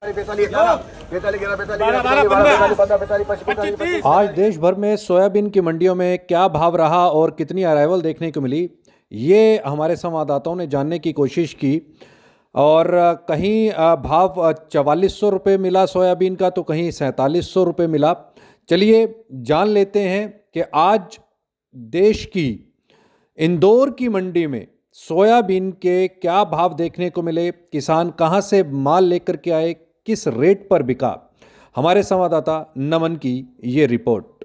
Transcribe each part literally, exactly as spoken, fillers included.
आज देश भर में सोयाबीन की मंडियों में क्या भाव रहा और कितनी अराइवल देखने को मिली, ये हमारे संवाददाताओं ने जानने की कोशिश की। और कहीं भाव चवालीस सौ रुपये मिला सोयाबीन का, तो कहीं सैंतालीस सौ रुपये मिला। चलिए जान लेते हैं कि आज देश की इंदौर की मंडी में सोयाबीन के क्या भाव देखने को मिले, किसान कहां से माल लेकर के आए, किस रेट पर बिका। हमारे संवाददाता नमन की ये रिपोर्ट।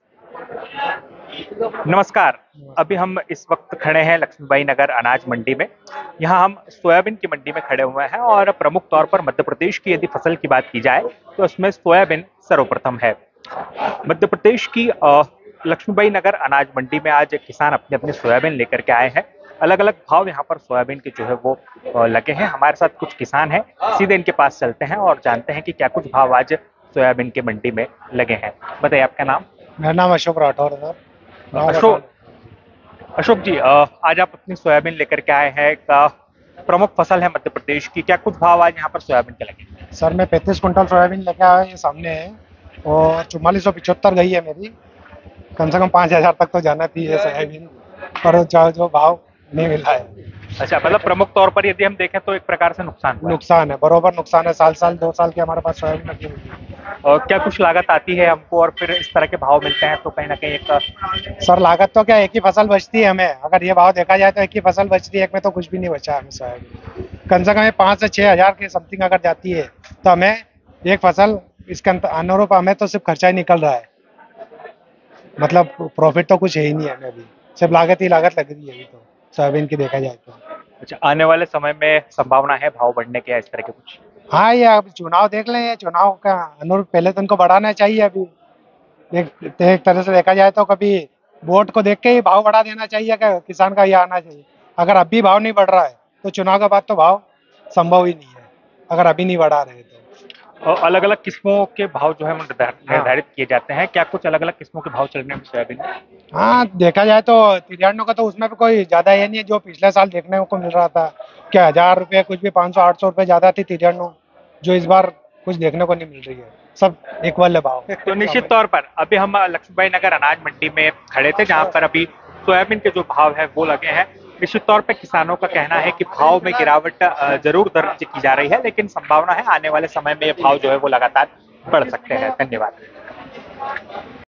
नमस्कार, अभी हम इस वक्त खड़े हैं लक्ष्मीबाई नगर अनाज मंडी में। यहाँ हम सोयाबीन की मंडी में खड़े हुए हैं और प्रमुख तौर पर मध्य प्रदेश की यदि फसल की बात की जाए तो उसमें सोयाबीन सर्वप्रथम है। मध्य प्रदेश की लक्ष्मीबाई नगर अनाज मंडी में आज किसान अपने अपने सोयाबीन लेकर के आए हैं। अलग अलग भाव यहाँ पर सोयाबीन के जो है वो लगे हैं। हमारे साथ कुछ किसान हैं, सीधे इनके पास चलते हैं और जानते हैं कि क्या कुछ भाव आज सोयाबीन की मंडी में लगे हैं। बताइए आपका नाम। मेरा नाम अशोक राठौर है सर। अशोक अशोक जी, आज आप अपनी सोयाबीन लेकर के आए हैं, का प्रमुख फसल है मध्य प्रदेश की, क्या कुछ भाव आज यहाँ पर सोयाबीन के लगे? सर मैं पैंतीस कुंटल सोयाबीन लेके आया, ये सामने है, और चौवालीस सौ पिछहत्तर गई है मेरी। कम से कम पाँच हजार तक तो जाना थी ये सोयाबीन, पर जो जो भाव नहीं मिला है। अच्छा, मतलब प्रमुख तौर पर यदि हम देखें तो एक प्रकार से नुकसान नुकसान है, बरोबर नुकसान है। साल साल दो साल के हमारे पास सोयाबीन लगी हुई है। और क्या कुछ लागत आती है हमको और फिर इस तरह के भाव मिलते हैं तो कहीं ना कहीं एक सर लागत तो क्या, एक ही फसल बचती है हमें। अगर ये भाव देखा जाए तो एक ही फसल बचती है, एक में तो कुछ भी नहीं बचा हमें सोयाबीन। कम से कम पाँच से छह हजार के समथिंग अगर जाती है तो हमें एक फसल इसके अनुरूप हमें तो सिर्फ खर्चा ही निकल रहा है, मतलब प्रॉफिट तो कुछ है ही नहीं है हमें अभी, सिर्फ लागत ही लागत लग रही है अभी तो सोयाबीन की देखा जाए तो। अच्छा, आने वाले समय में संभावना है भाव बढ़ने के, इस तरह के कुछ? हाँ, ये अब चुनाव देख लें, ये चुनाव का अनुरूप पहले तो उनको बढ़ाना चाहिए। अभी एक, एक तरह से देखा जाए तो कभी वोट को देख के ही भाव बढ़ा देना चाहिए, कि किसान का ये आना चाहिए। अगर अभी भाव नहीं बढ़ रहा है तो चुनाव के बाद तो भाव संभव ही नहीं है, अगर अभी नहीं बढ़ा रहे तो। और अलग अलग किस्मों के भाव जो है निर्धारित किए जाते हैं, क्या कुछ अलग अलग किस्मों के भाव चल रहे हैं सोयाबीन? हाँ, देखा जाए तो तिरानवे का तो उसमें भी कोई ज्यादा ये नहीं है, जो पिछले साल देखने को मिल रहा था क्या हजार रुपये, कुछ भी पाँच सौ आठ सौ रुपये ज्यादा थी तिरानवे, जो इस बार कुछ देखने को नहीं मिल रही है, सब इक्वल है भाव। तो निश्चित तौर पर अभी हम लक्ष्मीबाई नगर अनाज मंडी में खड़े थे, जहाँ पर अभी सोयाबीन के जो भाव है वो लगे हैं। निश्चित तौर पर किसानों का कहना है कि भाव में गिरावट जरूर दर्ज की जा रही है, लेकिन संभावना है आने वाले समय में ये भाव जो है वो लगातार बढ़ सकते हैं। धन्यवाद।